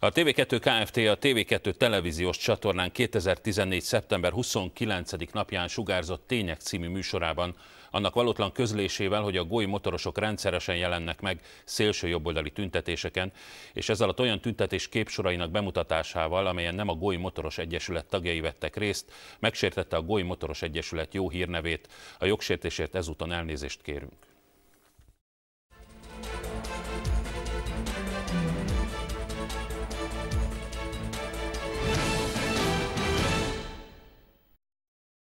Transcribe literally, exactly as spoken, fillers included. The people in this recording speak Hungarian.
A té vé kettő Kft. A té vé kettő televíziós csatornán kétezer-tizennégy. szeptember huszonkilencedik napján sugárzott Tények című műsorában annak valótlan közlésével, hogy a gólyi motorosok rendszeresen jelennek meg szélső jobboldali tüntetéseken, és ez alatt olyan tüntetés képsorainak bemutatásával, amelyen nem a Gólyi Motoros Egyesület tagjai vettek részt, megsértette a Gólyi Motoros Egyesület jó hírnevét. A jogsértésért ezúton elnézést kérünk.